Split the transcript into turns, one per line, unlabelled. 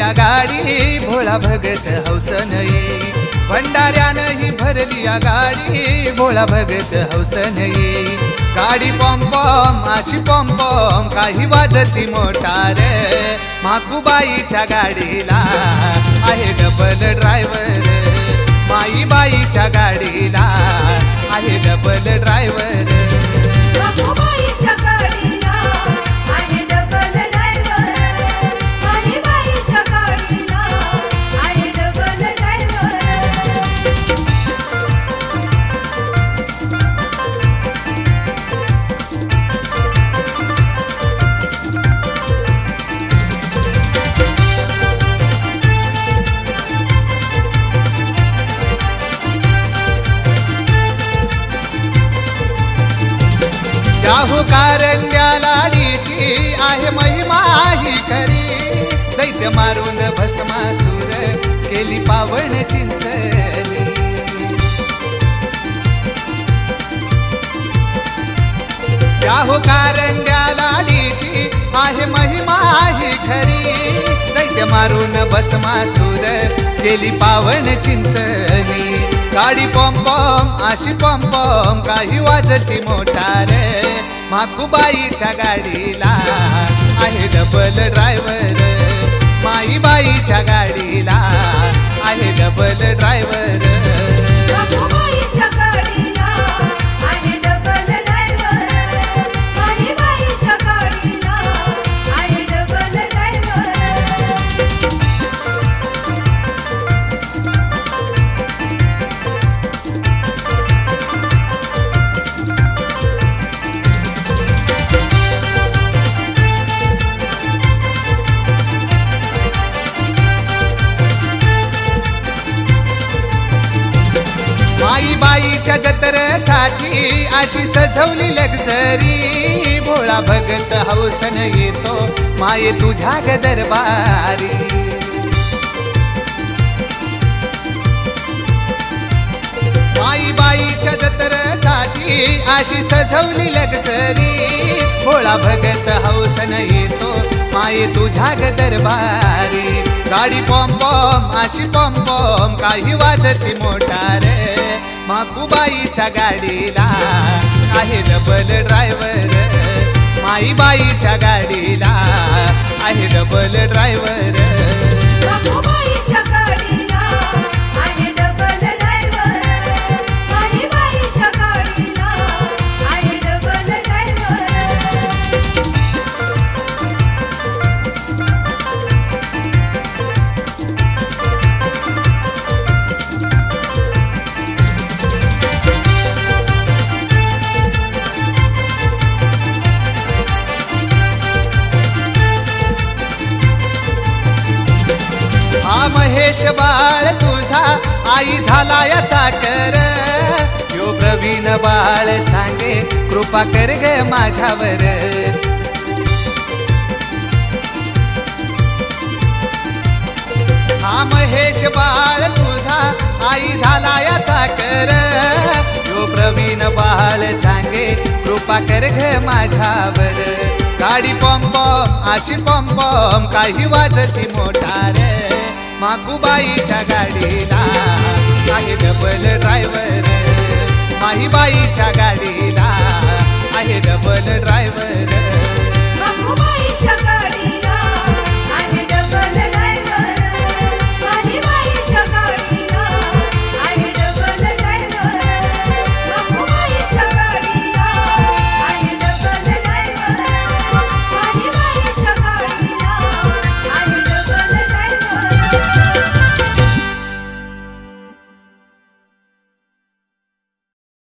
या गाडी भोळा भगत हौसन येई भंडाऱ्यानं ही भरली या गाडी भोळा भगत हौसन येई गाडी पॉम पॉम अशी पॉम पॉम काही वाजती मोटार माकूबाईच्या गाडीला आहे डबल ड्रायव्हर माईबाईच्या गाडीला आहे डबल ड्रायव्हर
माकूबाईच्या गाडीला आहे डबल ड्रायव्हर माईबाईच्या गाडीला आहे डबल ड्रायव्हर
याहू कारंड्या लाडीची आहे महिमा ही खरी दैत्य मारून भस्मासूर केली पावन चिंचली याहू कारंड्या लाडीची आहे महिमा ही खरी दैत्य मारून भस्मासूर केली पावन चिंचली गाडी पॉम पॉम अशी पॉम पॉम काही वाजती मोटार माकूबाईच्या गाडीला आहे डबल ड्रायव्हर माईबाईच्या गाडीला आहे डबल ड्रायव्हर
माकूबाईच्या गाडीला आहे डबल ड्रायव्हर माईबाईच्या गाडीला आहे डबल ड्रायव्हर माईबाईच्या जत्रेसाठी अशी सजवली लक्झरी भोळा भगत हौसन येतो माये तुझ्या ग दरबारी माईबाईच्या जत्रेसाठी अशी सजवली लक्झरी भोळा भगत हौसन येतो माये तुझ्या ग दरबारी गाडी पॉम पॉम अशी पॉम पॉम काही वाजती मोटार माकूबाईच्या गाडीला आहे डबल ड्रायव्हर माईबाईच्या गाडीला आहे डबल ड्रायव्हर माकूबाईच्या गाडीला आहे डबल ड्रायव्हर माईबाईच्या गाडीला आहे डबल ड्रायव्हर
हा महेश बाळ तुझा आई झाला या चाकर यो प्रवीण बाळ सांगे कृपा कर ग माझ्यावर हा महेश बाळ तुझा आई झाला या चाकर यो प्रवीण बाळ सांगे कृपा कर ग माझ्यावर गाडी पॉम पॉम अशी पॉम पॉम काही वाजती मोटार माकूबाईच्या गाडीला आहे डबल ड्रायव्हर माईबाईच्या गाडीला आहे डबल ड्रायव्हर